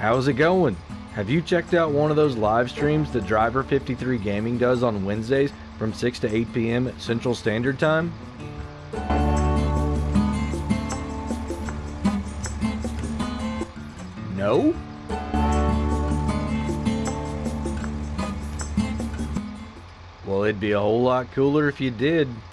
How's it going? Have you checked out one of those live streams that Driver 53 Gaming does on Wednesdays from 6 to 8 p.m. Central Standard Time? No? Well, it'd be a whole lot cooler if you did.